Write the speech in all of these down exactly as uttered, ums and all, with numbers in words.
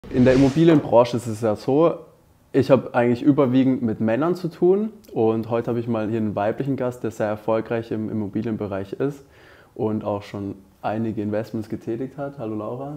In der Immobilienbranche ist es ja so, ich habe eigentlich überwiegend mit Männern zu tun und heute habe ich mal hier einen weiblichen Gast, der sehr erfolgreich im Immobilienbereich ist und auch schon einige Investments getätigt hat. Hallo Laura.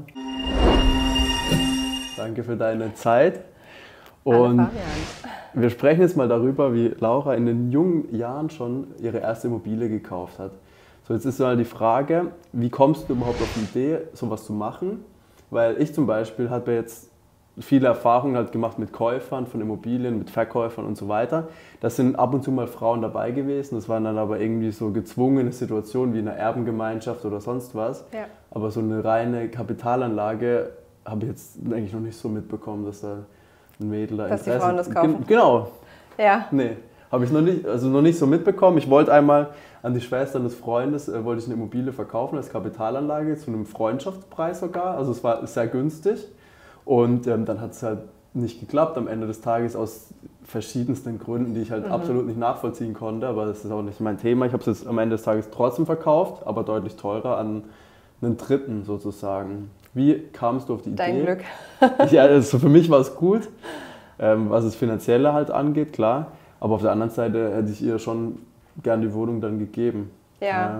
Danke für deine Zeit. Und Hallo Fabian. wir sprechen jetzt mal darüber, wie Laura in den jungen Jahren schon ihre erste Immobilie gekauft hat. So, jetzt ist mal die Frage, wie kommst du überhaupt auf die Idee, sowas zu machen? Weil ich zum Beispiel habe jetzt viele Erfahrungen halt gemacht mit Käufern von Immobilien, mit Verkäufern und so weiter. Das sind ab und zu mal Frauen dabei gewesen, das waren dann aber irgendwie so gezwungene Situationen wie in einer Erbengemeinschaft oder sonst was. Ja. Aber so eine reine Kapitalanlage habe ich jetzt eigentlich noch nicht so mitbekommen, dass da ein Mädel da Dass die Interesse... Frauen das kaufen. Gen- Genau, Ja. nee, habe ich noch nicht, also noch nicht so mitbekommen. Ich wollte einmal an die Schwester eines Freundes, äh, wollte ich eine Immobilie verkaufen als Kapitalanlage zu einem Freundschaftspreis sogar, also es war sehr günstig. Und ähm, dann hat es halt nicht geklappt am Ende des Tages aus verschiedensten Gründen, die ich halt mhm. absolut nicht nachvollziehen konnte, aber das ist auch nicht mein Thema. Ich habe es jetzt am Ende des Tages trotzdem verkauft, aber deutlich teurer an einen Dritten sozusagen. Wie kamst du auf die Idee? Dein Glück. Ja, also für mich war es gut, ähm, was das Finanzielle halt angeht, klar. Aber auf der anderen Seite hätte ich ihr schon gern die Wohnung dann gegeben. Ja. Ja.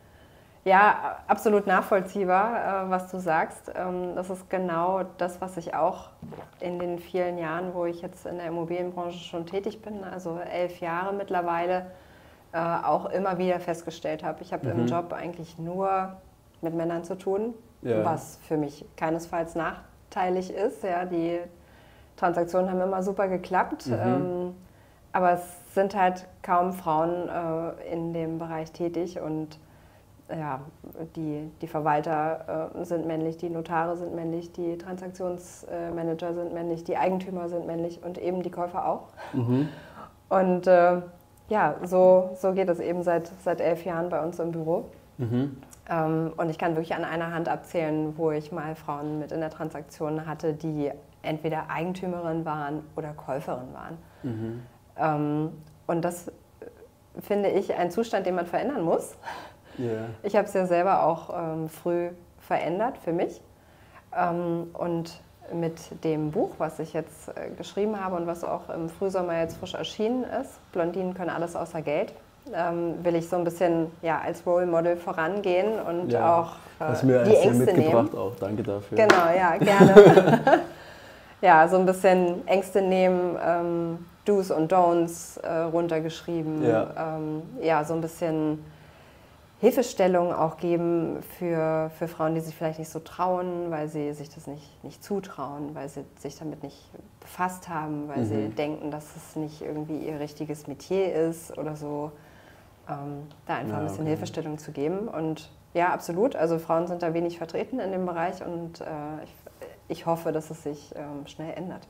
Ja, absolut nachvollziehbar, was du sagst. Das ist genau das, was ich auch in den vielen Jahren, wo ich jetzt in der Immobilienbranche schon tätig bin, also elf Jahre mittlerweile, auch immer wieder festgestellt habe. Ich habe mhm. im Job eigentlich nur mit Männern zu tun, ja. was für mich keinesfalls nachteilig ist. Ja, die Transaktionen haben immer super geklappt, mhm. aber es sind halt kaum Frauen in dem Bereich tätig und ja, die, die Verwalter äh, sind männlich, die Notare sind männlich, die Transaktionsmanager sind männlich, die Eigentümer sind männlich und eben die Käufer auch. Mhm. Und äh, ja, so, so geht es eben seit, seit elf Jahren bei uns im Büro. Mhm. Ähm, und ich kann wirklich an einer Hand abzählen, wo ich mal Frauen mit in der Transaktion hatte, die entweder Eigentümerin waren oder Käuferin waren. Mhm. Ähm, und das finde ich ein Zustand, den man verändern muss. Yeah. Ich habe es ja selber auch ähm, früh verändert für mich ähm, und mit dem Buch, was ich jetzt äh, geschrieben habe und was auch im Frühsommer jetzt frisch erschienen ist, Blondinen können alles außer Geld, ähm, will ich so ein bisschen ja, als Role Model vorangehen und ja. auch äh, Hast mir die Ängste mitgebracht nehmen. Auch. Danke dafür. Genau, ja, gerne. Ja, so ein bisschen Ängste nehmen, ähm, Do's und Don'ts äh, runtergeschrieben, ja. Ähm, ja, so ein bisschen Hilfestellung auch geben für, für Frauen, die sich vielleicht nicht so trauen, weil sie sich das nicht, nicht zutrauen, weil sie sich damit nicht befasst haben, weil mhm. sie denken, dass es nicht irgendwie ihr richtiges Metier ist oder so. Ähm, da einfach ja, ein bisschen okay. Hilfestellung zu geben. Und ja, absolut. Also Frauen sind da wenig vertreten in dem Bereich und äh, ich, ich hoffe, dass es sich ähm, schnell ändert.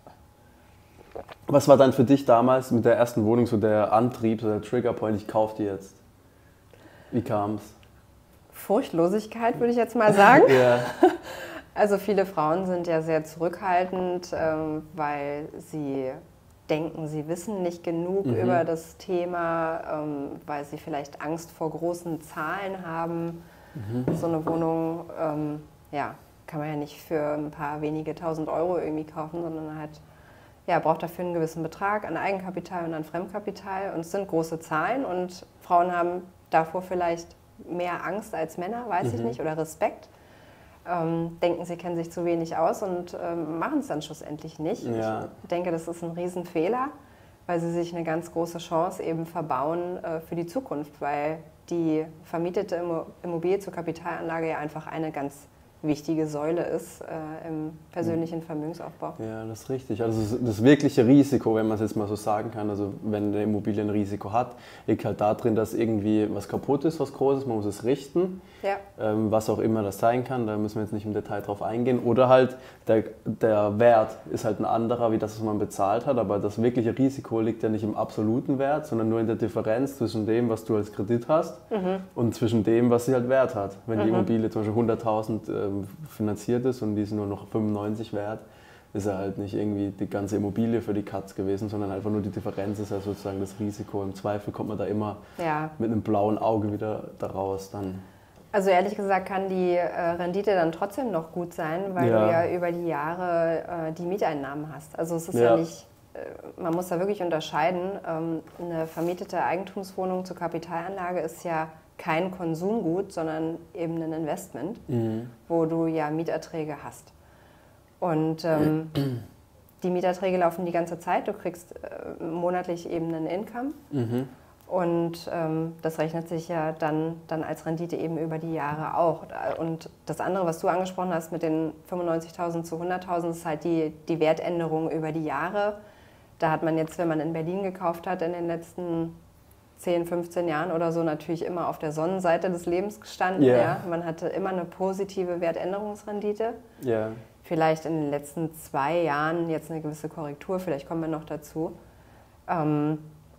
Was war dann für dich damals mit der ersten Wohnung so der Antrieb, so der Triggerpoint, ich kaufe die jetzt? Wie kam es? Furchtlosigkeit, würde ich jetzt mal sagen. Ja. Also viele Frauen sind ja sehr zurückhaltend, ähm, weil sie denken, sie wissen nicht genug mhm. über das Thema, ähm, weil sie vielleicht Angst vor großen Zahlen haben. Mhm. So eine Wohnung ähm, ja, kann man ja nicht für ein paar wenige tausend Euro irgendwie kaufen, sondern halt, ja, braucht dafür einen gewissen Betrag an Eigenkapital und an Fremdkapital. Und es sind große Zahlen und Frauen haben davor vielleicht mehr Angst als Männer, weiß mhm. ich nicht, oder Respekt. Ähm, denken, sie kennen sich zu wenig aus und ähm, machen es dann schlussendlich nicht. Ja. Ich denke, das ist ein Riesenfehler, weil sie sich eine ganz große Chance eben verbauen äh, für die Zukunft, weil die vermietete Immobilie zur Kapitalanlage ja einfach eine ganz wichtige Säule ist äh, im persönlichen Vermögensaufbau. Ja, das ist richtig. Also das wirkliche Risiko, wenn man es jetzt mal so sagen kann, also wenn eine Immobilie ein Risiko hat, liegt halt da drin, dass irgendwie was kaputt ist, was Großes, man muss es richten, ja. ähm, was auch immer das sein kann, da müssen wir jetzt nicht im Detail drauf eingehen. Oder halt der, der Wert ist halt ein anderer, wie das, was man bezahlt hat, aber das wirkliche Risiko liegt ja nicht im absoluten Wert, sondern nur in der Differenz zwischen dem, was du als Kredit hast mhm. und zwischen dem, was sie halt Wert hat. Wenn mhm. die Immobilie zum Beispiel hunderttausend äh, finanziert ist und die ist nur noch fünfundneunzig wert, ist er halt nicht irgendwie die ganze Immobilie für die Katz gewesen, sondern einfach nur die Differenz ist ja sozusagen das Risiko. Im Zweifel kommt man da immer ja. mit einem blauen Auge wieder da raus dann. Also ehrlich gesagt kann die äh, Rendite dann trotzdem noch gut sein, weil ja. du ja über die Jahre äh, die Mieteinnahmen hast. Also es ist ja, ja nicht, äh, man muss da wirklich unterscheiden. Ähm, eine vermietete Eigentumswohnung zur Kapitalanlage ist ja kein Konsumgut, sondern eben ein Investment, mhm. wo du ja Mieterträge hast. Und ähm, die Mieterträge laufen die ganze Zeit, du kriegst äh, monatlich eben einen Income. Mhm. Und ähm, das rechnet sich ja dann, dann als Rendite eben über die Jahre auch. Und das andere, was du angesprochen hast mit den fünfundneunzigtausend zu hunderttausend, ist halt die, die Wertänderung über die Jahre. Da hat man jetzt, wenn man in Berlin gekauft hat, in den letzten zehn, fünfzehn Jahren oder so natürlich immer auf der Sonnenseite des Lebens gestanden. Yeah. Ja. Man hatte immer eine positive Wertänderungsrendite. Yeah. Vielleicht in den letzten zwei Jahren jetzt eine gewisse Korrektur, vielleicht kommen wir noch dazu. Ähm,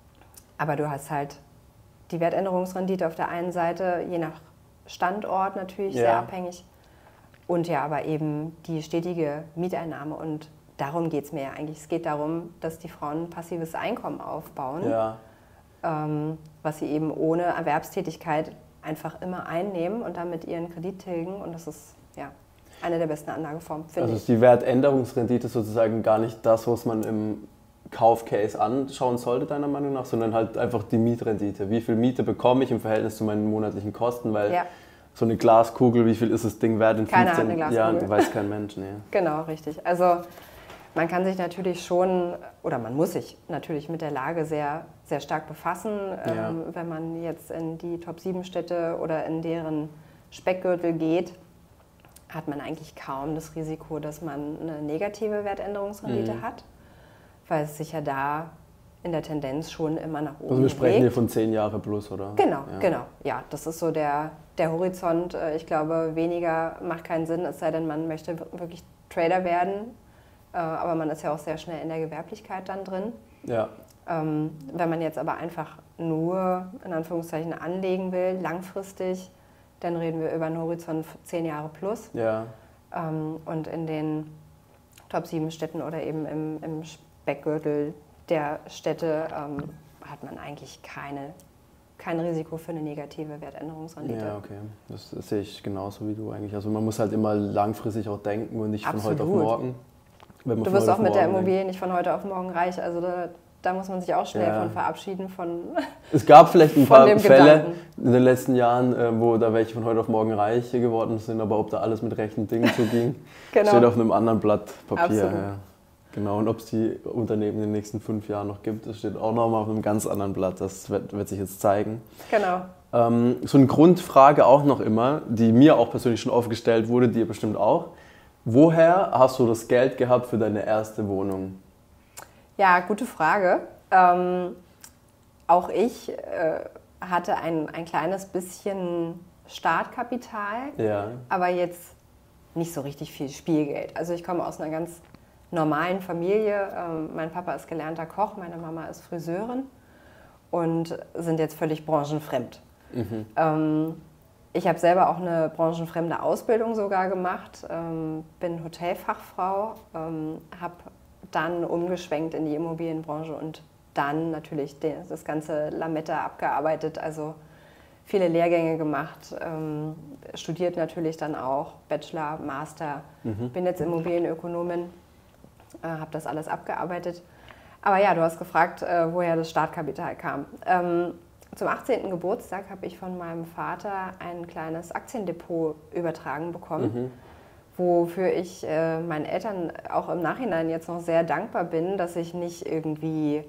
Aber du hast halt die Wertänderungsrendite auf der einen Seite, je nach Standort natürlich ja. sehr abhängig. Und ja, aber eben die stetige Mieteinnahme. Und darum geht es mir ja eigentlich. Es geht darum, dass die Frauen ein passives Einkommen aufbauen, ja. ähm, was sie eben ohne Erwerbstätigkeit einfach immer einnehmen und damit ihren Kredit tilgen. Und das ist ja eine der besten Anlageformen, finde also ich. Also ist die Wertänderungsrendite sozusagen gar nicht das, was man im Kaufcase anschauen sollte, deiner Meinung nach, sondern halt einfach die Mietrendite. Wie viel Miete bekomme ich im Verhältnis zu meinen monatlichen Kosten, weil ja. so eine Glaskugel, wie viel ist das Ding wert in Keiner fünfzehn Jahren, weiß kein Mensch. Nee. Genau, richtig. Also man kann sich natürlich schon, oder man muss sich natürlich mit der Lage sehr, sehr stark befassen. Ja. Ähm, wenn man jetzt in die Top sieben Städte oder in deren Speckgürtel geht, hat man eigentlich kaum das Risiko, dass man eine negative Wertänderungsrendite mhm. hat, weil es sich ja da in der Tendenz schon immer nach oben bewegt. Also wir sprechen hier von zehn Jahre plus, oder? Genau, ja. genau. Ja, das ist so der, der Horizont. Ich glaube, weniger macht keinen Sinn, es sei denn, man möchte wirklich Trader werden. Aber man ist ja auch sehr schnell in der Gewerblichkeit dann drin. Ja. Wenn man jetzt aber einfach nur, in Anführungszeichen, anlegen will, langfristig, dann reden wir über einen Horizont zehn Jahre plus. Ja. Und in den Top sieben Städten oder eben im, im Speckgürtel der Städte ähm, hat man eigentlich keine, kein Risiko für eine negative Wertänderungsrendite. Ja, okay. Das, das sehe ich genauso wie du eigentlich. Also man muss halt immer langfristig auch denken und nicht Absolut. von heute auf morgen. Wenn man du wirst auch mit der Immobilie denkt. Nicht von heute auf morgen reich. Also da, da muss man sich auch schnell ja. von verabschieden. Von es gab vielleicht ein paar Fälle Gedanken. in den letzten Jahren, wo da welche von heute auf morgen reich geworden sind, aber ob da alles mit rechten Dingen zuging, genau. steht auf einem anderen Blatt Papier. Ja. Genau, und ob es die Unternehmen in den nächsten fünf Jahren noch gibt, das steht auch nochmal auf einem ganz anderen Blatt. Das wird, wird sich jetzt zeigen. Genau. Ähm, so eine Grundfrage auch noch immer, die mir auch persönlich schon oft gestellt wurde, dir bestimmt auch. Woher hast du das Geld gehabt für deine erste Wohnung? Ja, gute Frage. Ähm, auch ich äh, hatte ein, ein kleines bisschen Startkapital, ja. aber jetzt nicht so richtig viel Spielgeld. Also ich komme aus einer ganz normalen Familie. Ähm, mein Papa ist gelernter Koch, meine Mama ist Friseurin und sind jetzt völlig branchenfremd. Mhm. Ähm, ich habe selber auch eine branchenfremde Ausbildung sogar gemacht, ähm, bin Hotelfachfrau, ähm, habe dann umgeschwenkt in die Immobilienbranche und dann natürlich den, das ganze Lametta abgearbeitet, also viele Lehrgänge gemacht, ähm, studiert natürlich dann auch, Bachelor, Master, mhm. bin jetzt Immobilienökonomin. Äh, habe das alles abgearbeitet. Aber ja, du hast gefragt, äh, woher das Startkapital kam. Ähm, zum achtzehnten Geburtstag habe ich von meinem Vater ein kleines Aktiendepot übertragen bekommen, mhm. wofür ich äh, meinen Eltern auch im Nachhinein jetzt noch sehr dankbar bin, dass ich nicht irgendwie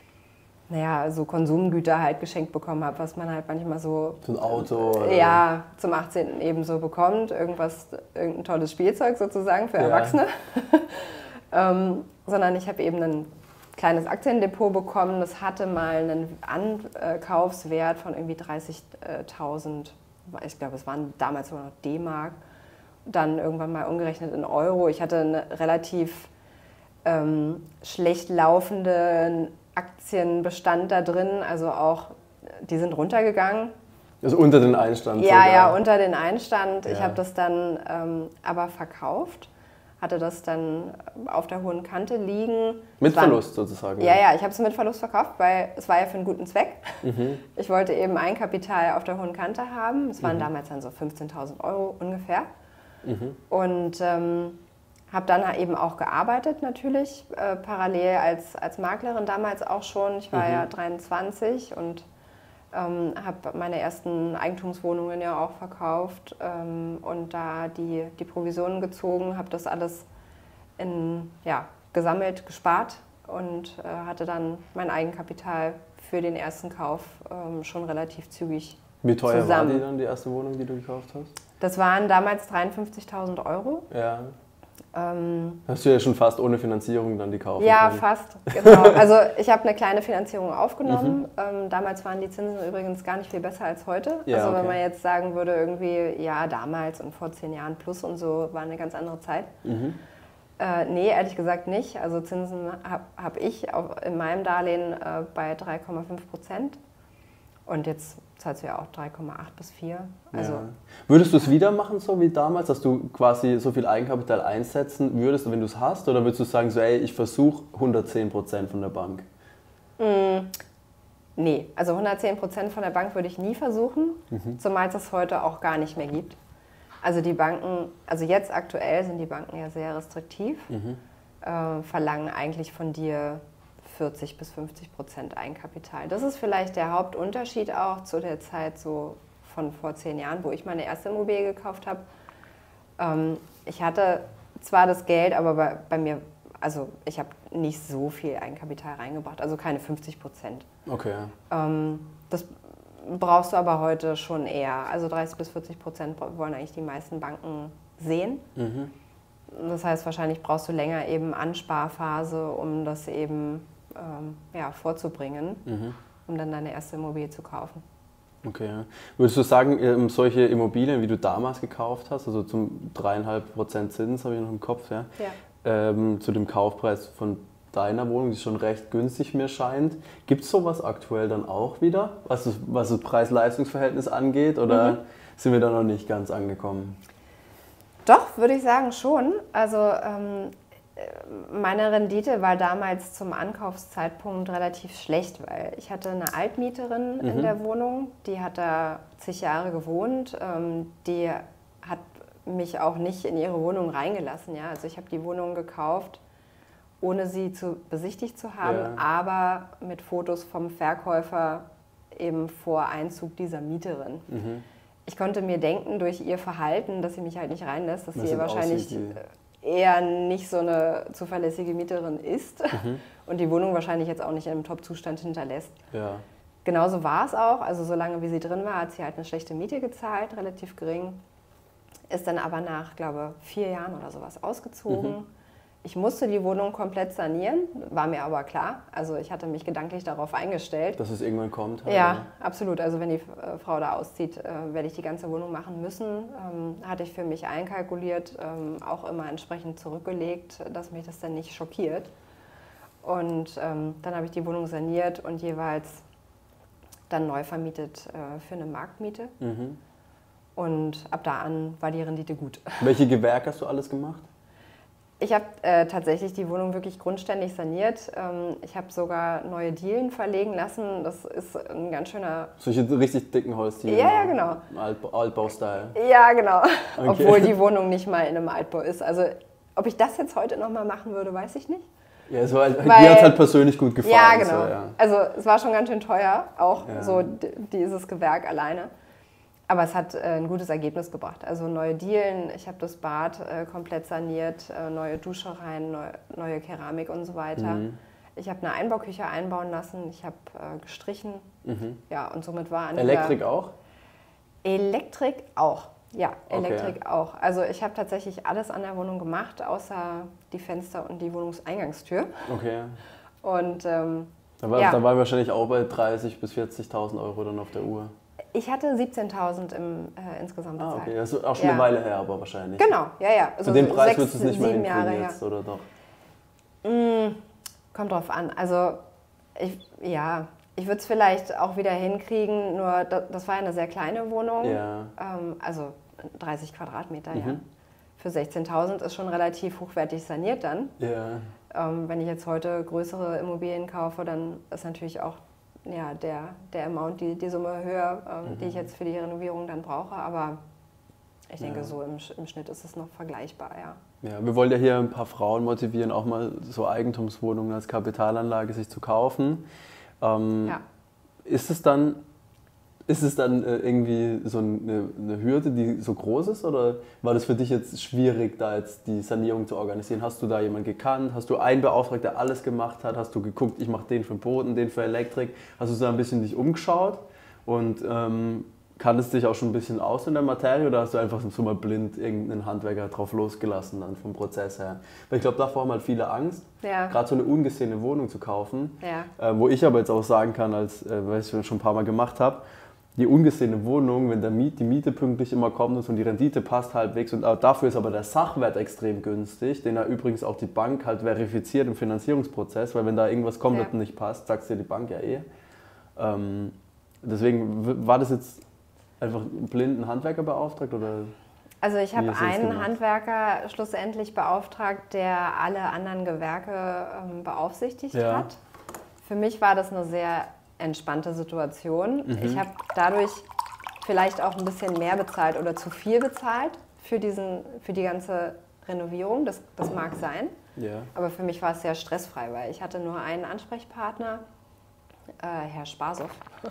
naja, so Konsumgüter halt geschenkt bekommen habe, was man halt manchmal so... So ein Auto? Äh, ja, zum achtzehnten eben so bekommt. Irgendwas, irgendein tolles Spielzeug sozusagen für Erwachsene. Ja. Ähm, sondern ich habe eben ein kleines Aktiendepot bekommen. Das hatte mal einen Ankaufswert von irgendwie dreißigtausend, ich glaube, es waren damals sogar noch D-Mark, dann irgendwann mal umgerechnet in Euro. Ich hatte einen relativ ähm, schlecht laufenden Aktienbestand da drin, also auch, die sind runtergegangen. Also unter den Einstand? Ja, sogar. ja, unter den Einstand. Ja. Ich habe das dann ähm, aber verkauft. hatte das dann auf der hohen Kante liegen. Mit war, Verlust sozusagen? Ja, ja, ich habe es mit Verlust verkauft, weil es war ja für einen guten Zweck. Mhm. Ich wollte eben Eigenkapital auf der hohen Kante haben. Es waren mhm. damals dann so fünfzehntausend Euro ungefähr. Mhm. Und ähm, habe dann eben auch gearbeitet natürlich, äh, parallel als, als Maklerin damals auch schon. Ich war mhm. ja dreiundzwanzig und ähm, habe meine ersten Eigentumswohnungen ja auch verkauft ähm, und da die, die Provisionen gezogen, habe das alles in, ja, gesammelt, gespart und äh, hatte dann mein Eigenkapital für den ersten Kauf ähm, schon relativ zügig Wie teuer zusammen. war die dann, die erste Wohnung, die du gekauft hast? Das waren damals dreiundfünfzigtausend Euro. Ja. Ähm, Hast du ja schon fast ohne Finanzierung dann die kaufen Ja, können. fast, genau. Also ich habe eine kleine Finanzierung aufgenommen. Mhm. Ähm, damals waren die Zinsen übrigens gar nicht viel besser als heute. Ja, also okay. wenn man jetzt sagen würde, irgendwie, ja, damals und vor zehn Jahren plus und so, war eine ganz andere Zeit. Mhm. Äh, nee, ehrlich gesagt nicht. Also Zinsen habe hab ich auch in meinem Darlehen äh, bei drei Komma fünf Prozent. Und jetzt zahlst du ja auch drei Komma acht bis vier. Also ja. Würdest du es wieder machen, so wie damals, dass du quasi so viel Eigenkapital einsetzen würdest, wenn du es hast? Oder würdest du sagen, so, ey, ich versuche hundertzehn Prozent von der Bank? Mm, nee, also hundertzehn Prozent von der Bank würde ich nie versuchen, mhm. zumal es das heute auch gar nicht mehr gibt. Also die Banken, also jetzt aktuell sind die Banken ja sehr restriktiv, mhm. äh, verlangen eigentlich von dir vierzig bis fünfzig Prozent Eigenkapital. Das ist vielleicht der Hauptunterschied auch zu der Zeit so von vor zehn Jahren, wo ich meine erste Immobilie gekauft habe. Ähm, ich hatte zwar das Geld, aber bei, bei mir, also ich habe nicht so viel Eigenkapital reingebracht, also keine fünfzig Prozent. Okay. Ähm, das brauchst du aber heute schon eher. Also dreißig bis vierzig Prozent wollen eigentlich die meisten Banken sehen. Mhm. Das heißt, wahrscheinlich brauchst du länger eben Ansparphase, um das eben ähm, ja, vorzubringen, mhm. um dann deine erste Immobilie zu kaufen. Okay. Würdest du sagen, solche Immobilien, wie du damals gekauft hast, also zum dreieinhalb Prozent Zins, habe ich noch im Kopf, ja, ja. Ähm, zu dem Kaufpreis von deiner Wohnung, die schon recht günstig mir scheint, gibt es sowas aktuell dann auch wieder, was das, was das Preis-Leistungs-Verhältnis angeht, oder mhm. sind wir da noch nicht ganz angekommen? Doch, würde ich sagen schon. Also ähm, meine Rendite war damals zum Ankaufszeitpunkt relativ schlecht, weil ich hatte eine Altmieterin mhm. in der Wohnung, die hat da zig Jahre gewohnt, ähm, die hat mich auch nicht in ihre Wohnung reingelassen. Ja? Also ich habe die Wohnung gekauft, ohne sie zu besichtigt zu haben, ja. aber mit Fotos vom Verkäufer eben vor Einzug dieser Mieterin. Mhm. Ich konnte mir denken, durch ihr Verhalten, dass sie mich halt nicht reinlässt, dass das sie wahrscheinlich eher nicht so eine zuverlässige Mieterin ist mhm. und die Wohnung wahrscheinlich jetzt auch nicht in einem Top-Zustand hinterlässt. Ja. Genauso war es auch. Also solange wie sie drin war, hat sie halt eine schlechte Miete gezahlt, relativ gering. Ist dann aber nach, glaube ich, vier Jahren oder sowas ausgezogen. Mhm. Ich musste die Wohnung komplett sanieren, war mir aber klar. Also ich hatte mich gedanklich darauf eingestellt. Dass es irgendwann kommt? Halt, ja, oder? Absolut. Also wenn die äh, Frau da auszieht, äh, werde ich die ganze Wohnung machen müssen. Ähm, hatte ich für mich einkalkuliert, ähm, auch immer entsprechend zurückgelegt, dass mich das dann nicht schockiert. Und ähm, dann habe ich die Wohnung saniert und jeweils dann neu vermietet äh, für eine Marktmiete. Mhm. Und ab da an war die Rendite gut. Welche Gewerke hast du alles gemacht? Ich habe äh, tatsächlich die Wohnung wirklich grundständig saniert. Ähm, ich habe sogar neue Dielen verlegen lassen. Das ist ein ganz schöner... Solche richtig dicken Holzdielen? Ja, ja, genau. Alt, Altbau-Style? Ja, genau. Okay. Obwohl die Wohnung nicht mal in einem Altbau ist. Also ob ich das jetzt heute nochmal machen würde, weiß ich nicht. Ja, es war halt, Weil, dir hat es halt persönlich gut gefallen. Ja, genau. So, ja. Also es war schon ganz schön teuer, auch ja. so dieses Gewerk alleine. Aber es hat äh, ein gutes Ergebnis gebracht. Also neue Dielen, ich habe das Bad äh, komplett saniert, äh, neue Dusche rein, neu, neue Keramik und so weiter. Mhm. Ich habe eine Einbauküche einbauen lassen, ich habe äh, gestrichen. Mhm. Ja, und somit war an Elektrik auch? Elektrik auch, ja, Elektrik okay. auch. Also ich habe tatsächlich alles an der Wohnung gemacht, außer die Fenster und die Wohnungseingangstür. Okay. Und ähm, da war, ja. da war ich wahrscheinlich auch bei dreißigtausend bis vierzigtausend Euro dann auf der Uhr. Ich hatte siebzehntausend im, äh, insgesamt bezahlt. Ah, okay, das ist auch schon ja. eine Weile her, aber wahrscheinlich. Genau, ja, ja. Also Für den Preis sechs, würdest du es nicht mehr hinkriegen jetzt, oder doch? Mm, kommt drauf an. Also, ich, ja, ich würde es vielleicht auch wieder hinkriegen, nur das, das war ja eine sehr kleine Wohnung. Ja. Ähm, also dreißig Quadratmeter, mhm. ja. für sechzehntausend ist schon relativ hochwertig saniert dann. Ja. Ähm, wenn ich jetzt heute größere Immobilien kaufe, dann ist natürlich auch ja, der, der Amount, die, die Summe höher, ähm, mhm. die ich jetzt für die Renovierung dann brauche. Aber ich denke, ja. so im, im Schnitt ist es noch vergleichbar, ja. Ja, wir wollen ja hier ein paar Frauen motivieren, auch mal so Eigentumswohnungen als Kapitalanlage sich zu kaufen. Ähm, ja. Ist es dann, ist es dann äh, irgendwie so eine, eine Hürde, die so groß ist? Oder war das für dich jetzt schwierig, da jetzt die Sanierung zu organisieren? Hast du da jemanden gekannt? Hast du einen beauftragt, der alles gemacht hat? Hast du geguckt, ich mache den für Boden, den für Elektrik? Hast du da ein bisschen dich umgeschaut? Und ähm, kanntest du dich auch schon ein bisschen aus in der Materie oder hast du einfach so mal blind irgendeinen Handwerker drauf losgelassen dann vom Prozess her? Weil ich glaube, davor haben halt viele Angst, ja. gerade so eine ungesehene Wohnung zu kaufen, ja. äh, wo ich aber jetzt auch sagen kann, als, äh, weil ich es schon ein paar Mal gemacht habe, die ungesehene Wohnung, wenn der Miet, die Miete pünktlich immer kommt und die Rendite passt halbwegs und dafür ist aber der Sachwert extrem günstig, den ja übrigens auch die Bank halt verifiziert im Finanzierungsprozess, weil wenn da irgendwas komplett ja. nicht passt, sagst dir die Bank ja eh. Ähm, deswegen war das jetzt einfach einen blinden Handwerker beauftragt? Oder also ich habe einen Handwerker schlussendlich beauftragt, der alle anderen Gewerke ähm, beaufsichtigt ja. hat. Für mich war das eine sehr entspannte Situation. Mhm. Ich habe dadurch vielleicht auch ein bisschen mehr bezahlt oder zu viel bezahlt für, diesen, für die ganze Renovierung. Das, das mag sein. Ja. Aber für mich war es sehr stressfrei, weil ich hatte nur einen Ansprechpartner, äh, Herr Spasow.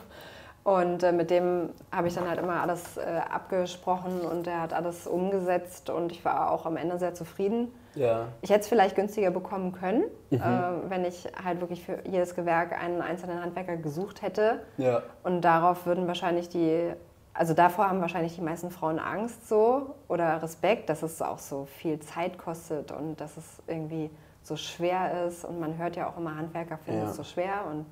Und äh, mit dem habe ich dann halt immer alles äh, abgesprochen und er hat alles umgesetzt und ich war auch am Ende sehr zufrieden. Ja. Ich hätte es vielleicht günstiger bekommen können, mhm. äh, wenn ich halt wirklich für jedes Gewerk einen einzelnen Handwerker gesucht hätte. Ja. Und darauf würden wahrscheinlich die, also davor haben wahrscheinlich die meisten Frauen Angst so oder Respekt, dass es auch so viel Zeit kostet und dass es irgendwie so schwer ist. Und man hört ja auch immer, Handwerker finden ja. es so schwer. Und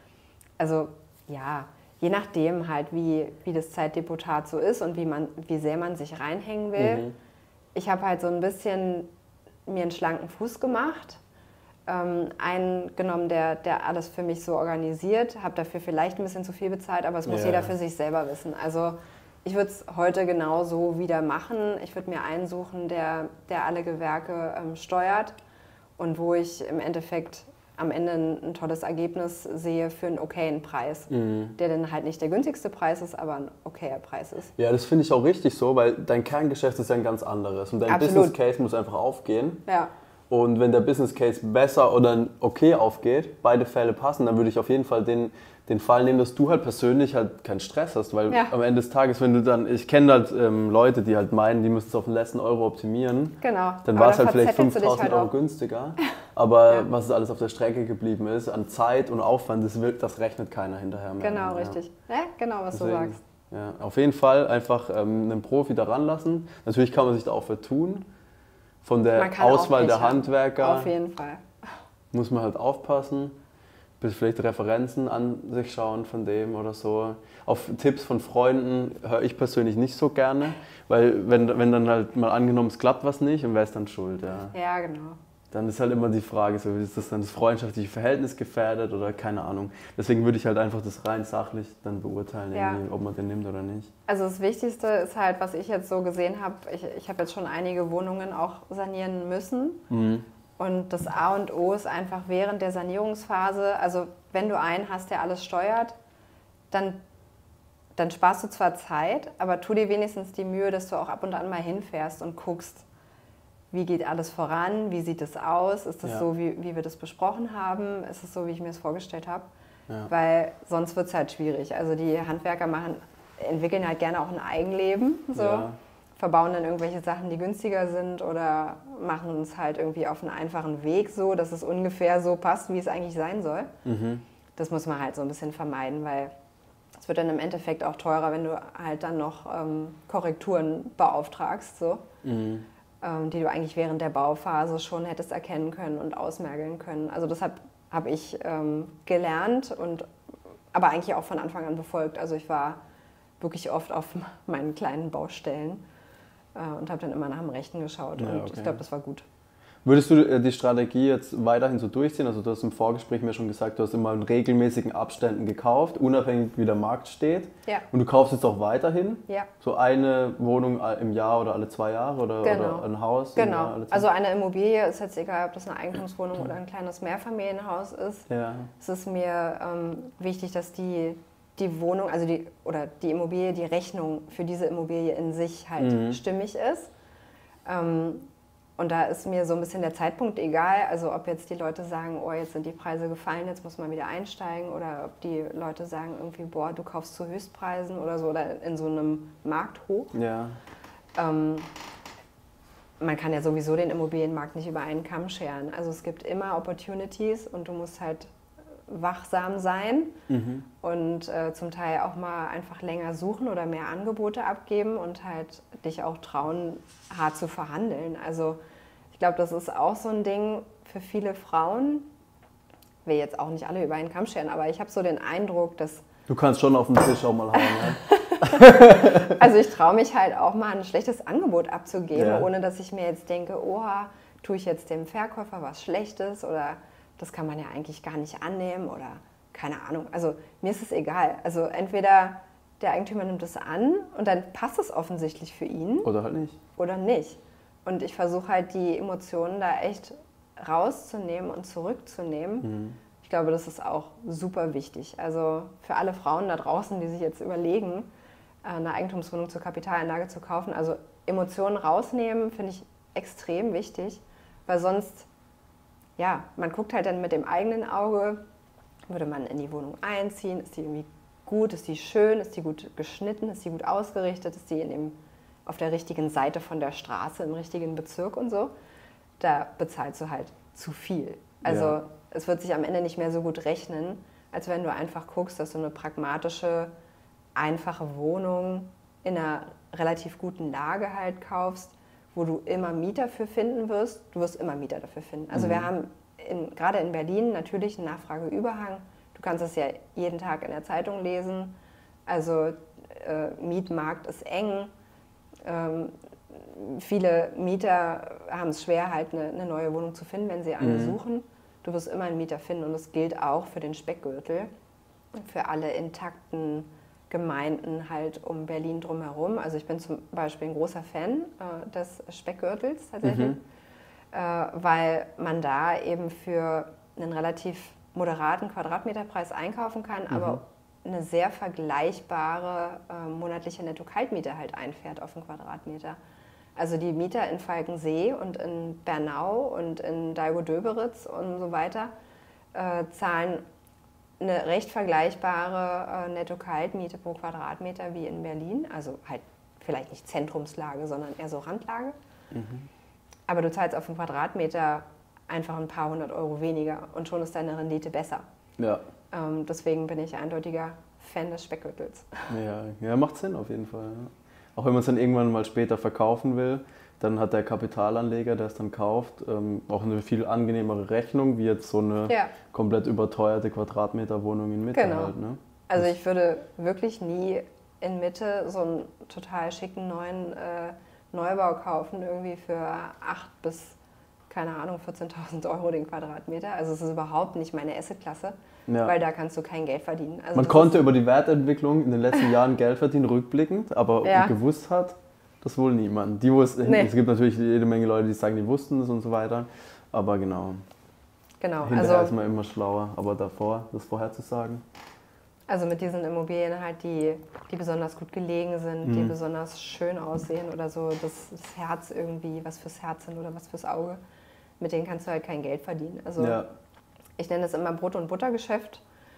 also ja, je nachdem halt, wie, wie das Zeitdeputat so ist und wie, man, wie sehr man sich reinhängen will. Mhm. Ich habe halt so ein bisschen mir einen schlanken Fuß gemacht, ähm, einen genommen, der, der alles für mich so organisiert, habe dafür vielleicht ein bisschen zu viel bezahlt, aber es muss ja. jeder für sich selber wissen. Also ich würde es heute genau so wieder machen. Ich würde mir einen suchen, der, der alle Gewerke ähm, steuert und wo ich im Endeffekt am Ende ein, ein tolles Ergebnis sehe für einen okayen Preis, mhm. der dann halt nicht der günstigste Preis ist, aber ein okayer Preis ist. Ja, das finde ich auch richtig so, weil dein Kerngeschäft ist ja ein ganz anderes und dein Absolut. Business Case muss einfach aufgehen. Ja. Und wenn der Business Case besser oder okay aufgeht, beide Fälle passen, dann würde ich auf jeden Fall den, den Fall nehmen, dass du halt persönlich halt keinen Stress hast, weil ja. am Ende des Tages, wenn du dann, ich kenne halt ähm, Leute, die halt meinen, die müssen es auf den letzten Euro optimieren, genau. dann war es halt vielleicht fünftausend halt Euro günstiger, aber ja. was es alles auf der Strecke geblieben ist, an Zeit und Aufwand, das, will, das rechnet keiner hinterher mehr. Genau, ja. richtig. Ja, genau, was Deswegen, du sagst. Ja, auf jeden Fall einfach ähm, einen Profi da ranlassen. Natürlich kann man sich da auch vertun. Von der Auswahl der Handwerker auf jeden Fall. muss man halt aufpassen, bis vielleicht Referenzen an sich schauen von dem oder so. Auf Tipps von Freunden höre ich persönlich nicht so gerne, weil wenn, wenn dann halt mal angenommen, es klappt was nicht und wer ist dann schuld? Ja, ja genau. Dann ist halt immer die Frage, so, ist das dann das freundschaftliche Verhältnis gefährdet oder keine Ahnung. Deswegen würde ich halt einfach das rein sachlich dann beurteilen, ja. ob man den nimmt oder nicht. Also das Wichtigste ist halt, was ich jetzt so gesehen habe, ich, ich habe jetzt schon einige Wohnungen auch sanieren müssen. Mhm. Und das A und O ist einfach während der Sanierungsphase, also wenn du einen hast, der alles steuert, dann, dann sparst du zwar Zeit, aber tu dir wenigstens die Mühe, dass du auch ab und an mal hinfährst und guckst, wie geht alles voran, wie sieht es aus, ist das ja. so, wie, wie wir das besprochen haben, ist es so, wie ich mir das vorgestellt habe, ja. weil sonst wird es halt schwierig. Also die Handwerker machen, entwickeln halt gerne auch ein Eigenleben, so. Ja. verbauen dann irgendwelche Sachen, die günstiger sind oder machen uns halt irgendwie auf einen einfachen Weg so, dass es ungefähr so passt, wie es eigentlich sein soll. Mhm. Das muss man halt so ein bisschen vermeiden, weil es wird dann im Endeffekt auch teurer, wenn du halt dann noch ähm, Korrekturen beauftragst, so, mhm. ähm, die du eigentlich während der Bauphase schon hättest erkennen können und ausmergeln können. Also das habe hab ich ähm, gelernt, und, aber eigentlich auch von Anfang an befolgt. Also ich war wirklich oft auf meinen kleinen Baustellen und habe dann immer nach dem Rechten geschaut, ja, und okay. ich glaube, das war gut. Würdest du äh, die Strategie jetzt weiterhin so durchziehen? Also du hast im Vorgespräch mir schon gesagt, du hast immer in regelmäßigen Abständen gekauft, unabhängig wie der Markt steht. Ja. Und du kaufst jetzt auch weiterhin? Ja. So eine Wohnung im Jahr oder alle zwei Jahre oder, Genau. oder ein Haus? Genau. Im Jahr, alle zwei Also eine Immobilie ist jetzt egal, ob das eine Eigentumswohnung oder ein kleines Mehrfamilienhaus ist. Ja. Es ist mir ähm, wichtig, dass die, die Wohnung, also die, oder die Immobilie, die Rechnung für diese Immobilie in sich halt Mhm. stimmig ist. Ähm, Und da ist mir so ein bisschen der Zeitpunkt egal, also ob jetzt die Leute sagen, oh, jetzt sind die Preise gefallen, jetzt muss man wieder einsteigen, oder ob die Leute sagen irgendwie, boah, du kaufst zu Höchstpreisen oder so, oder in so einem Markthoch. Ja. Ähm, man kann ja sowieso den Immobilienmarkt nicht über einen Kamm scheren. Also es gibt immer Opportunities und du musst halt wachsam sein Mhm. und äh, zum Teil auch mal einfach länger suchen oder mehr Angebote abgeben und halt dich auch trauen, hart zu verhandeln. Also ich glaube, das ist auch so ein Ding für viele Frauen. Ich will jetzt auch nicht alle über einen Kamm scheren, aber ich habe so den Eindruck, dass... Du kannst schon auf den Tisch auch mal hauen, ja? Also ich traue mich halt auch mal ein schlechtes Angebot abzugeben, Ja. ohne dass ich mir jetzt denke, oha, tue ich jetzt dem Verkäufer was Schlechtes oder das kann man ja eigentlich gar nicht annehmen oder keine Ahnung. Also mir ist es egal. Also entweder der Eigentümer nimmt es an und dann passt es offensichtlich für ihn Oder halt nicht. oder nicht. Und ich versuche halt die Emotionen da echt rauszunehmen und zurückzunehmen. Mhm. Ich glaube, das ist auch super wichtig. Also für alle Frauen da draußen, die sich jetzt überlegen, eine Eigentumswohnung zur Kapitalanlage zu kaufen, also Emotionen rausnehmen, finde ich extrem wichtig, weil sonst, ja, man guckt halt dann mit dem eigenen Auge, würde man in die Wohnung einziehen, ist die irgendwie gut, ist die schön, ist die gut geschnitten, ist die gut ausgerichtet, ist die in dem, auf der richtigen Seite von der Straße, im richtigen Bezirk und so, da bezahlst du halt zu viel. Also Ja. es wird sich am Ende nicht mehr so gut rechnen, als wenn du einfach guckst, dass du eine pragmatische, einfache Wohnung in einer relativ guten Lage halt kaufst, wo du immer Mieter für finden wirst. Du wirst immer Mieter dafür finden. Also Mhm. wir haben in, gerade in Berlin natürlich einen Nachfrageüberhang. Du kannst es ja jeden Tag in der Zeitung lesen. Also äh, Mietmarkt ist eng. Ähm, viele Mieter haben es schwer, halt eine, eine neue Wohnung zu finden, wenn sie eine Mhm. suchen. Du wirst immer einen Mieter finden und das gilt auch für den Speckgürtel, für alle intakten Gemeinden halt um Berlin drumherum. Also ich bin zum Beispiel ein großer Fan äh, des Speckgürtels tatsächlich, Mhm. äh, weil man da eben für einen relativ moderaten Quadratmeterpreis einkaufen kann, Mhm. aber eine sehr vergleichbare äh, monatliche Netto-Kaltmiete halt einfährt auf den Quadratmeter. Also die Mieter in Falkensee und in Bernau und in Dahlgow-Döberitz und so weiter äh, zahlen eine recht vergleichbare äh, Netto-Kaltmiete pro Quadratmeter wie in Berlin. Also halt vielleicht nicht Zentrumslage, sondern eher so Randlage. Mhm. Aber du zahlst auf den Quadratmeter einfach ein paar hundert Euro weniger und schon ist deine Rendite besser. Ja. Ähm, deswegen bin ich eindeutiger Fan des Speckgürtels. Ja, ja, macht Sinn auf jeden Fall. Ja. Auch wenn man es dann irgendwann mal später verkaufen will, dann hat der Kapitalanleger, der es dann kauft, ähm, auch eine viel angenehmere Rechnung, wie jetzt so eine Ja. komplett überteuerte Quadratmeterwohnung in Mitte Genau. halt. Ne? Also ich würde wirklich nie in Mitte so einen total schicken neuen äh, Neubau kaufen, irgendwie für acht bis, keine Ahnung, vierzehntausend Euro den Quadratmeter. Also es ist überhaupt nicht meine Assetklasse, Ja. weil da kannst du kein Geld verdienen. Also Man das konnte ist, über die Wertentwicklung in den letzten Jahren Geld verdienen, rückblickend, aber Ja. gewusst hat das wohl niemand. Die wussten, Nee. Es gibt natürlich jede Menge Leute, die sagen, die wussten es und so weiter, aber genau, genau, hinterher also, ist man immer schlauer, aber davor, das vorherzusagen. also mit diesen Immobilien halt, die, die besonders gut gelegen sind, die Mhm. besonders schön aussehen oder so, das, das Herz irgendwie, was fürs Herz sind oder was fürs Auge, mit denen kannst du halt kein Geld verdienen. Also Ja. ich nenne das immer Brot- und Buttergeschäft.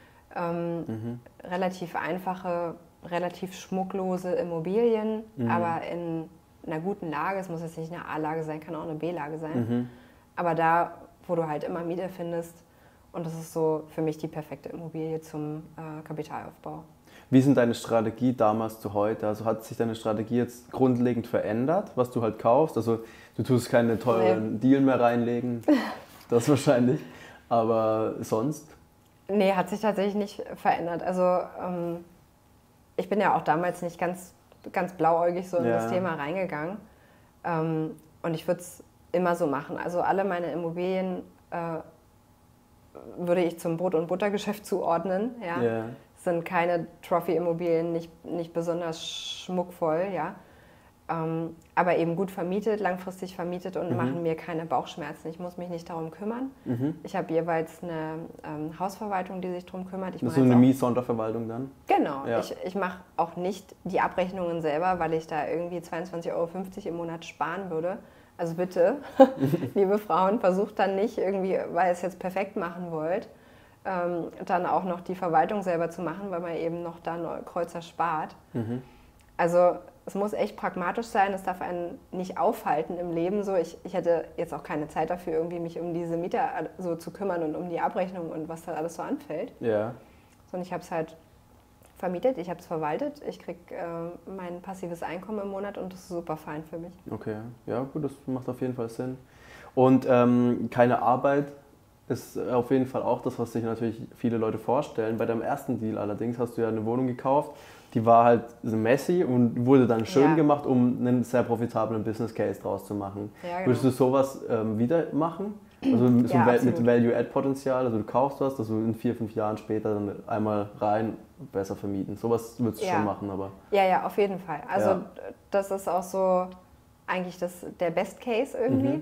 Ähm, Mhm. relativ einfache, relativ schmucklose Immobilien, Mhm. aber in einer guten Lage. Es muss jetzt nicht eine A-Lage sein, kann auch eine B-Lage sein. Mhm. Aber da, wo du halt immer Mieter findest. Und das ist so für mich die perfekte Immobilie zum äh, Kapitalaufbau. Wie ist denn deine Strategie damals zu heute? Also hat sich deine Strategie jetzt grundlegend verändert, was du halt kaufst? Also du tust keine teuren Deal mehr reinlegen, das wahrscheinlich, aber sonst? Nee, hat sich tatsächlich nicht verändert. Also ähm, ich bin ja auch damals nicht ganz, ganz blauäugig so in Ja. das Thema reingegangen. Ähm, und ich würde es immer so machen. Also alle meine Immobilien äh, würde ich zum Brot- und Buttergeschäft zuordnen. Ja? Yeah. Sind keine Trophy-Immobilien, nicht, nicht besonders schmuckvoll, ja. Ähm, aber eben gut vermietet, langfristig vermietet und mhm. machen mir keine Bauchschmerzen. Ich muss mich nicht darum kümmern. Mhm. Ich habe jeweils eine ähm, Hausverwaltung, die sich darum kümmert. Ich das ist so eine Mietsonderverwaltung dann? Genau. Ja. Ich, ich mache auch nicht die Abrechnungen selber, weil ich da irgendwie zweiundzwanzig Euro fünfzig im Monat sparen würde. Also bitte, liebe Frauen, versucht dann nicht irgendwie, weil ihr es jetzt perfekt machen wollt, ähm, dann auch noch die Verwaltung selber zu machen, weil man eben noch da Kreuzer spart. Mhm. Also es muss echt pragmatisch sein, es darf einen nicht aufhalten im Leben. So, ich, ich hätte jetzt auch keine Zeit dafür, irgendwie mich um diese Mieter so zu kümmern und um die Abrechnung und was da alles so anfällt. Ja. Sondern ich habe es halt vermietet, ich habe es verwaltet, ich kriege äh, mein passives Einkommen im Monat und das ist super fein für mich. Okay, ja gut, das macht auf jeden Fall Sinn. Und ähm, keine Arbeit ist auf jeden Fall auch das, was sich natürlich viele Leute vorstellen. Bei deinem ersten Deal allerdings hast du ja eine Wohnung gekauft, die war halt messy und wurde dann schön ja. gemacht, um einen sehr profitablen Business Case draus zu machen. Ja, genau. Würdest du sowas ähm, wieder machen? Also so ja, mit Value-Add-Potenzial, also du kaufst was, dass du in vier, fünf Jahren später dann einmal rein besser vermieten. Sowas würdest du ja. schon machen, aber... Ja, ja, auf jeden Fall. Also ja. das ist auch so eigentlich das, der Best Case irgendwie. Mhm.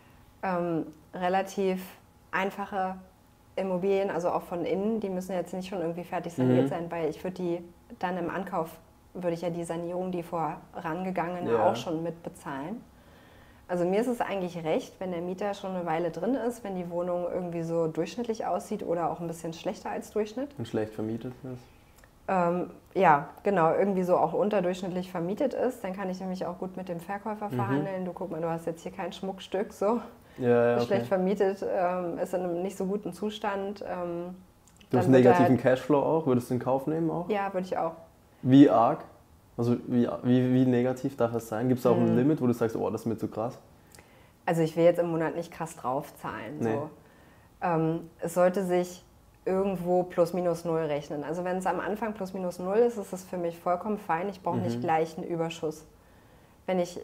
Ähm, relativ einfache Immobilien, also auch von innen, die müssen jetzt nicht schon irgendwie fertig saniert mhm. sein, weil ich würde die dann im Ankauf, würde ich ja die Sanierung, die vorangegangene ja. auch schon mitbezahlen. Also mir ist es eigentlich recht, wenn der Mieter schon eine Weile drin ist, wenn die Wohnung irgendwie so durchschnittlich aussieht oder auch ein bisschen schlechter als Durchschnitt. Und schlecht vermietet ist? Ähm, ja, genau, irgendwie so auch unterdurchschnittlich vermietet ist, dann kann ich nämlich auch gut mit dem Verkäufer mhm. verhandeln. Du guck mal, du hast jetzt hier kein Schmuckstück, so. Ja, ja, okay. Schlecht vermietet, ähm, ist in einem nicht so guten Zustand. Ähm, du hast negativen halt, Cashflow auch, würdest du in Kauf nehmen auch? Ja, würde ich auch. Wie arg? Also wie, wie, wie negativ darf es sein? Gibt es auch ein hm. Limit, wo du sagst, oh, das ist mir zu krass? Also ich will jetzt im Monat nicht krass draufzahlen. Nee. So. Ähm, es sollte sich irgendwo plus minus null rechnen. Also wenn es am Anfang plus minus null ist, ist es für mich vollkommen fein. Ich brauche mhm. nicht gleich einen Überschuss. Wenn ich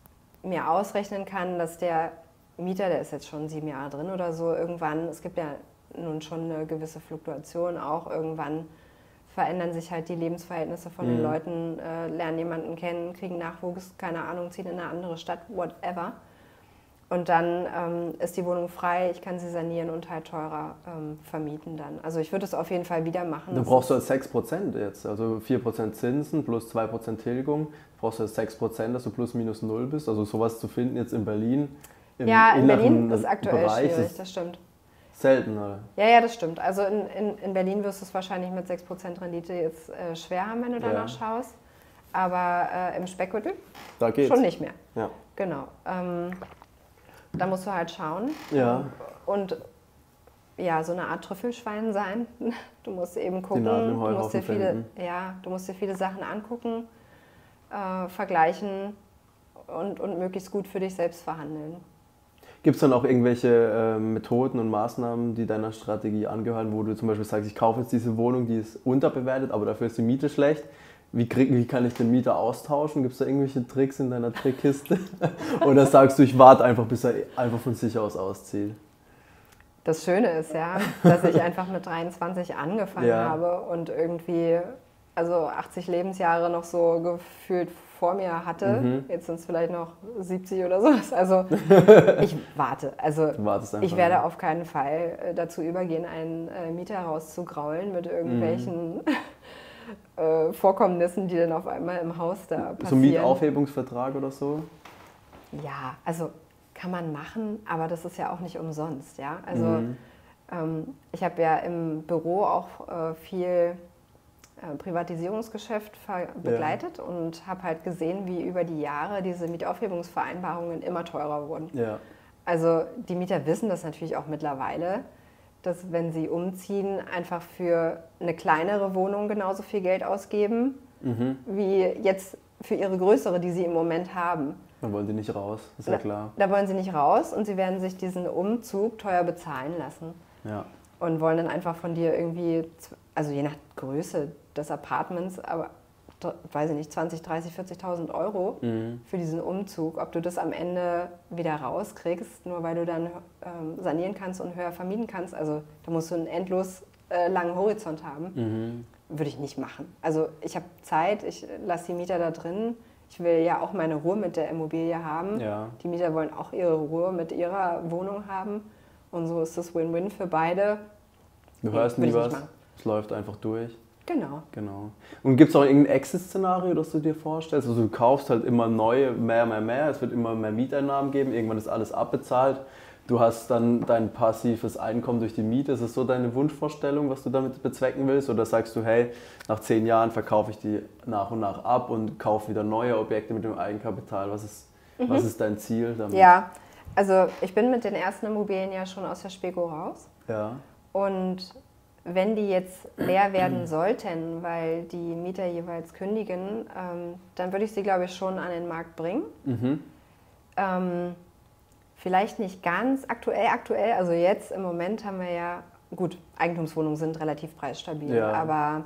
mir ausrechnen kann, dass der Mieter, der ist jetzt schon sieben Jahre drin oder so, irgendwann, es gibt ja nun schon eine gewisse Fluktuation auch, irgendwann verändern sich halt die Lebensverhältnisse von mhm. den Leuten, äh, lernen jemanden kennen, kriegen Nachwuchs, keine Ahnung, ziehen in eine andere Stadt, whatever. Und dann ähm, ist die Wohnung frei, ich kann sie sanieren und halt teurer ähm, vermieten dann. Also ich würde es auf jeden Fall wieder machen. Du brauchst du sechs Prozent jetzt, also vier Prozent Zinsen plus zwei Prozent Tilgung. Du brauchst du sechs Prozent, dass du plus minus null bist. Also sowas zu finden jetzt in Berlin. Im ja, in Berlin ist aktuell Bereich schwierig, ist das stimmt. Selten, oder? Ja, ja, das stimmt. Also in, in, in Berlin wirst du es wahrscheinlich mit sechs Prozent Rendite jetzt äh, schwer haben, wenn du danach ja. schaust. Aber äh, im Speckgürtel da geht's. Schon nicht mehr. Ja. Genau. Ähm, da musst du halt schauen. Ja. Und ja, so eine Art Trüffelschwein sein. Du musst eben gucken, du musst, dir viele, ja, du musst dir viele Sachen angucken, äh, vergleichen und, und möglichst gut für dich selbst verhandeln. Gibt es dann auch irgendwelche äh, Methoden und Maßnahmen, die deiner Strategie angehören, wo du zum Beispiel sagst, ich kaufe jetzt diese Wohnung, die ist unterbewertet, aber dafür ist die Miete schlecht. Wie, krieg, wie kann ich den Mieter austauschen? Gibt es da irgendwelche Tricks in deiner Trickkiste? Oder sagst du, ich warte einfach, bis er einfach von sich aus auszieht? Das Schöne ist ja, dass ich einfach mit dreiundzwanzig angefangen ja. habe und irgendwie also achtzig Lebensjahre noch so gefühlt vor mir hatte. Mhm. Jetzt sind es vielleicht noch siebzig oder so. Also ich warte. Also ich werde auf keinen Fall dazu übergehen, einen äh, Mieter rauszugraulen mit irgendwelchen mhm. äh, Vorkommnissen, die dann auf einmal im Haus da passieren. So Mietaufhebungsvertrag oder so? Ja, also kann man machen, aber das ist ja auch nicht umsonst. Ja? Also mhm. ähm, ich habe ja im Büro auch äh, viel Privatisierungsgeschäft begleitet ja. und habe halt gesehen, wie über die Jahre diese Mietaufhebungsvereinbarungen immer teurer wurden. Ja. Also die Mieter wissen das natürlich auch mittlerweile, dass wenn sie umziehen, einfach für eine kleinere Wohnung genauso viel Geld ausgeben, mhm. wie jetzt für ihre größere, die sie im Moment haben. Da wollen sie nicht raus, ist ja klar. Da, da wollen sie nicht raus und sie werden sich diesen Umzug teuer bezahlen lassen. Ja. Und wollen dann einfach von dir irgendwie, also je nach Größe des Apartments, aber weiß ich nicht, zwanzig, dreißig, vierzigtausend Euro mhm. für diesen Umzug. Ob du das am Ende wieder rauskriegst, nur weil du dann ähm, sanieren kannst und höher vermieten kannst, also da musst du einen endlos äh, langen Horizont haben, mhm. würde ich nicht machen. Also ich habe Zeit, ich lasse die Mieter da drin. Ich will ja auch meine Ruhe mit der Immobilie haben. Ja. Die Mieter wollen auch ihre Ruhe mit ihrer Wohnung haben. Und so ist das Win-Win für beide. Du hörst nie was, es läuft einfach durch. Genau. genau. Und gibt es auch irgendein Exit-Szenario, das du dir vorstellst? Also du kaufst halt immer neue, mehr, mehr, mehr, es wird immer mehr Mieteinnahmen geben, irgendwann ist alles abbezahlt. Du hast dann dein passives Einkommen durch die Miete. Ist das so deine Wunschvorstellung, was du damit bezwecken willst? Oder sagst du, hey, nach zehn Jahren verkaufe ich die nach und nach ab und kaufe wieder neue Objekte mit dem Eigenkapital? Was ist, mhm. was ist dein Ziel damit? Ja, also ich bin mit den ersten Immobilien ja schon aus der Speko raus. Ja. Und wenn die jetzt leer werden sollten, weil die Mieter jeweils kündigen, ähm, dann würde ich sie, glaube ich, schon an den Markt bringen. Mhm. Ähm, vielleicht nicht ganz aktuell, aktuell, also jetzt im Moment haben wir ja, gut, Eigentumswohnungen sind relativ preisstabil, ja. aber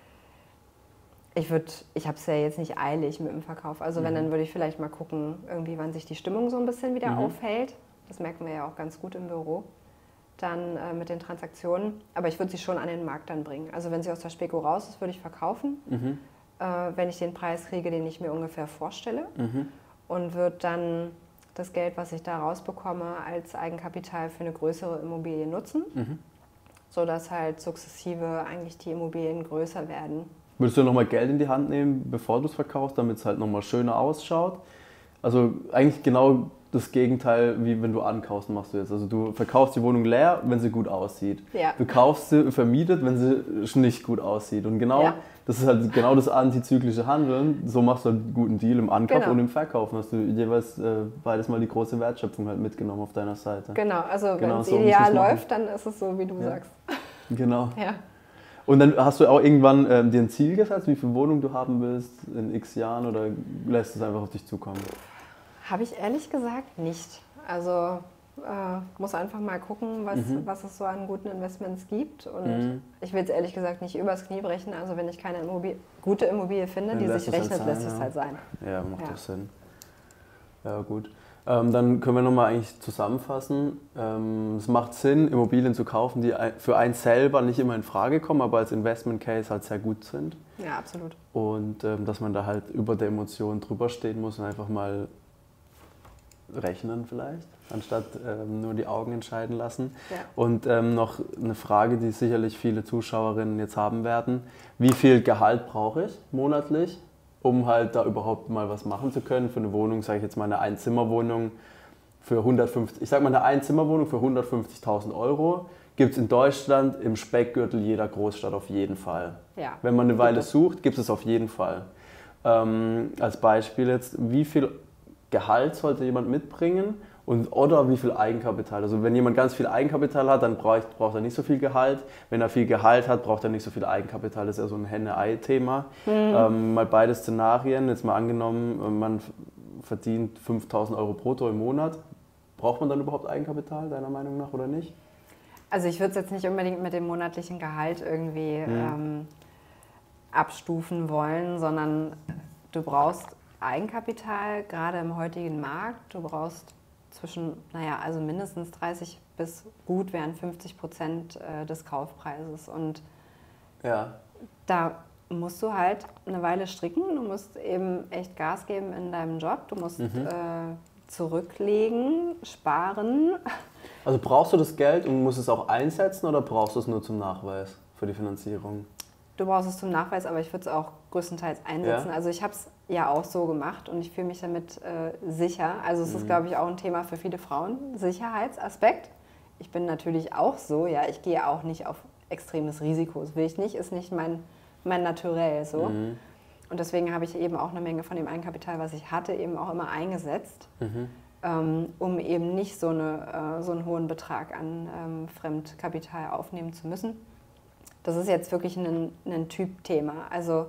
ich würde, ich habe es ja jetzt nicht eilig mit dem Verkauf, also mhm. wenn, dann würde ich vielleicht mal gucken, irgendwie wann sich die Stimmung so ein bisschen wieder mhm. aufhält. Das merken wir ja auch ganz gut im Büro. Dann äh, mit den Transaktionen, aber ich würde sie schon an den Markt dann bringen. Also wenn sie aus der Speko raus ist, würde ich verkaufen, mhm. äh, wenn ich den Preis kriege, den ich mir ungefähr vorstelle mhm. und würde dann das Geld, was ich da rausbekomme, als Eigenkapital für eine größere Immobilie nutzen, mhm. sodass halt sukzessive eigentlich die Immobilien größer werden. Würdest du nochmal Geld in die Hand nehmen, bevor du es verkaufst, damit es halt nochmal schöner ausschaut? Also eigentlich genau das Gegenteil, wie wenn du ankaufst, machst du jetzt. Also du verkaufst die Wohnung leer, wenn sie gut aussieht. Ja. Du kaufst sie vermietet, wenn sie nicht gut aussieht. Und genau, ja. das ist halt genau das antizyklische Handeln. So machst du halt einen guten Deal im Ankauf genau. und im Verkauf. Hast du jeweils äh, beides mal die große Wertschöpfung halt mitgenommen auf deiner Seite. Genau, also genau, wenn es so ideal läuft, dann ist es so, wie du ja. sagst. Genau. Ja. Und dann hast du auch irgendwann ähm, dir ein Ziel gesetzt, wie viel Wohnung du haben willst in x Jahren, oder lässt es einfach auf dich zukommen? Habe ich ehrlich gesagt nicht. Also äh, muss einfach mal gucken, was, mhm. was es so an guten Investments gibt. Und mhm. ich will es ehrlich gesagt nicht übers Knie brechen. Also wenn ich keine Immobilie, gute Immobilie finde, dann die sich rechnet, halt lässt es halt sein. Ja, macht ja. das Sinn. Ja, gut. Ähm, dann können wir nochmal eigentlich zusammenfassen. Ähm, es macht Sinn, Immobilien zu kaufen, die für einen selber nicht immer in Frage kommen, aber als Investment Case halt sehr gut sind. Ja, absolut. Und ähm, dass man da halt über der Emotion drüber stehen muss und einfach mal rechnen vielleicht, anstatt ähm, nur die Augen entscheiden lassen. Ja. Und ähm, noch eine Frage, die sicherlich viele Zuschauerinnen jetzt haben werden. Wie viel Gehalt brauche ich monatlich, um halt da überhaupt mal was machen zu können? Für eine Wohnung, sage ich jetzt mal eine Einzimmerwohnung für hundertfünfzig, ich sage mal eine Einzimmerwohnung für hundertfünfzigtausend Euro gibt es in Deutschland im Speckgürtel jeder Großstadt auf jeden Fall. Ja. Wenn man eine Weile sucht, gibt es auf jeden Fall. Ähm, als Beispiel jetzt, wie viel Gehalt sollte jemand mitbringen und oder wie viel Eigenkapital. Also wenn jemand ganz viel Eigenkapital hat, dann braucht, braucht er nicht so viel Gehalt. Wenn er viel Gehalt hat, braucht er nicht so viel Eigenkapital. Das ist ja so ein Henne-Ei-Thema. Mhm. Ähm, mal beide Szenarien. Jetzt mal angenommen, man verdient fünftausend Euro brutto im Monat. Braucht man dann überhaupt Eigenkapital, deiner Meinung nach, oder nicht? Also ich würde es jetzt nicht unbedingt mit dem monatlichen Gehalt irgendwie mhm. ähm, abstufen wollen, sondern du brauchst Eigenkapital, gerade im heutigen Markt. Du brauchst zwischen, naja, also mindestens dreißig bis gut wären fünfzig Prozent des Kaufpreises. Und ja. da musst du halt eine Weile stricken. Du musst eben echt Gas geben in deinem Job. Du musst mhm. äh, zurücklegen, sparen. Also brauchst du das Geld und musst es auch einsetzen oder brauchst du es nur zum Nachweis für die Finanzierung? Du brauchst es zum Nachweis, aber ich würde es auch größtenteils einsetzen. Ja. Also ich habe es ja auch so gemacht und ich fühle mich damit äh, sicher. Also es mhm. ist, glaube ich, auch ein Thema für viele Frauen, Sicherheitsaspekt. Ich bin natürlich auch so, ja, ich gehe auch nicht auf extremes Risiko. Das will ich nicht, ist nicht mein, mein Naturell so. Mhm. Und deswegen habe ich eben auch eine Menge von dem Eigenkapital, was ich hatte, eben auch immer eingesetzt, mhm. ähm, um eben nicht so, eine, äh, so einen hohen Betrag an ähm, Fremdkapital aufnehmen zu müssen. Das ist jetzt wirklich ein, ein Typthema. Also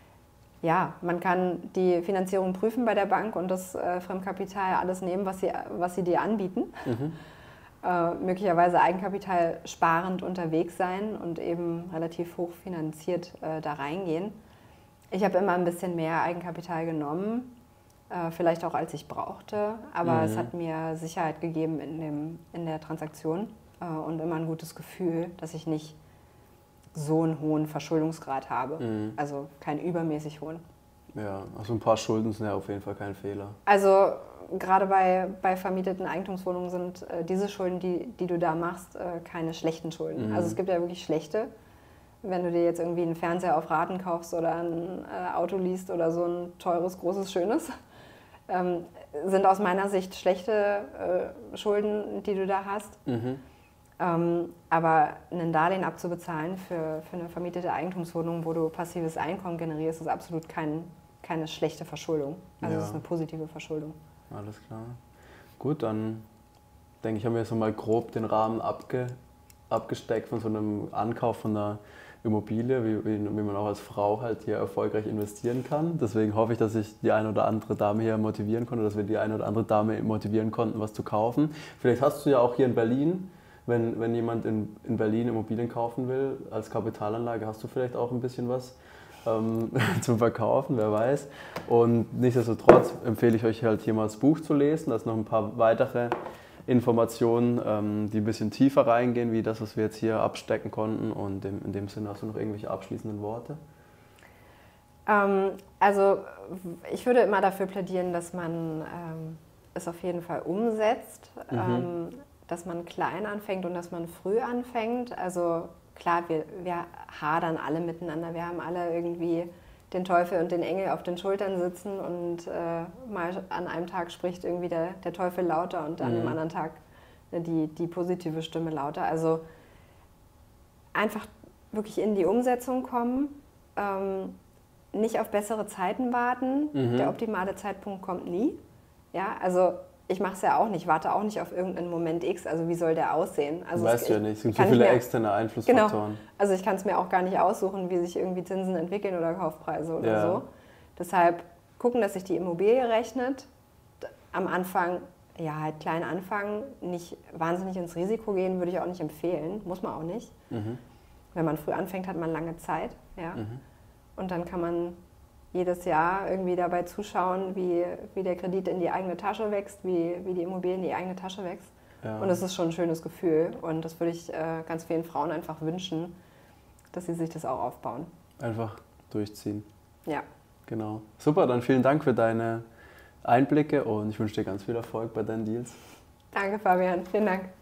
ja, man kann die Finanzierung prüfen bei der Bank und das äh, Fremdkapital alles nehmen, was sie, was sie dir anbieten. Mhm. Äh, möglicherweise Eigenkapital sparend unterwegs sein und eben relativ hoch finanziert äh, da reingehen. Ich habe immer ein bisschen mehr Eigenkapital genommen, äh, vielleicht auch als ich brauchte, aber mhm. es hat mir Sicherheit gegeben in, dem, in der Transaktion äh, und immer ein gutes Gefühl, dass ich nicht so einen hohen Verschuldungsgrad habe, mhm. also keinen übermäßig hohen. Ja, also ein paar Schulden sind ja auf jeden Fall kein Fehler. Also gerade bei, bei vermieteten Eigentumswohnungen sind äh, diese Schulden, die, die du da machst, äh, keine schlechten Schulden. Mhm. Also es gibt ja wirklich schlechte. Wenn du dir jetzt irgendwie einen Fernseher auf Raten kaufst oder ein äh, Auto liest oder so ein teures, großes, schönes, ähm, sind aus meiner Sicht schlechte äh, Schulden, die du da hast. Mhm. Ähm, aber ein Darlehen abzubezahlen für, für eine vermietete Eigentumswohnung, wo du passives Einkommen generierst, ist absolut kein, keine schlechte Verschuldung. Also es ja. ist eine positive Verschuldung. Alles klar. Gut, dann denke ich, haben wir jetzt mal grob den Rahmen abge, abgesteckt von so einem Ankauf von einer Immobilie, wie, wie, wie man auch als Frau halt hier erfolgreich investieren kann. Deswegen hoffe ich, dass ich die eine oder andere Dame hier motivieren konnte, dass wir die eine oder andere Dame motivieren konnten, was zu kaufen. Vielleicht hast du ja auch hier in Berlin, wenn, wenn jemand in, in Berlin Immobilien kaufen will, als Kapitalanlage, hast du vielleicht auch ein bisschen was ähm, zum Verkaufen, wer weiß. Und nichtsdestotrotz empfehle ich euch halt hier mal das Buch zu lesen, da ist noch ein paar weitere Informationen, ähm, die ein bisschen tiefer reingehen, wie das, was wir jetzt hier abstecken konnten. Und in, in dem Sinne, hast du noch irgendwelche abschließenden Worte? Ähm, also ich würde immer dafür plädieren, dass man ähm, es auf jeden Fall umsetzt, mhm. ähm, dass man klein anfängt und dass man früh anfängt. Also klar, wir, wir hadern alle miteinander, wir haben alle irgendwie den Teufel und den Engel auf den Schultern sitzen und äh, mal an einem Tag spricht irgendwie der, der Teufel lauter und an mhm. einem anderen Tag ne, die, die positive Stimme lauter. Also einfach wirklich in die Umsetzung kommen, ähm, nicht auf bessere Zeiten warten. Mhm. Der optimale Zeitpunkt kommt nie. Ja, also ich mache es ja auch nicht, warte auch nicht auf irgendeinen Moment X, also wie soll der aussehen? Also weißt es, du ja nicht, es sind so viele mir, externe Einflussfaktoren. Genau, also ich kann es mir auch gar nicht aussuchen, wie sich irgendwie Zinsen entwickeln oder Kaufpreise oder ja. so. Deshalb gucken, dass sich die Immobilie rechnet. Am Anfang, ja, halt klein anfangen, nicht wahnsinnig ins Risiko gehen, würde ich auch nicht empfehlen, muss man auch nicht. Mhm. Wenn man früh anfängt, hat man lange Zeit, ja. Mhm. Und dann kann man jedes Jahr irgendwie dabei zuschauen, wie, wie der Kredit in die eigene Tasche wächst, wie, wie die Immobilie in die eigene Tasche wächst. Ja. Und das ist schon ein schönes Gefühl. Und das würde ich äh, ganz vielen Frauen einfach wünschen, dass sie sich das auch aufbauen. Einfach durchziehen. Ja. Genau. Super, dann vielen Dank für deine Einblicke und ich wünsche dir ganz viel Erfolg bei deinen Deals. Danke, Fabian. Vielen Dank.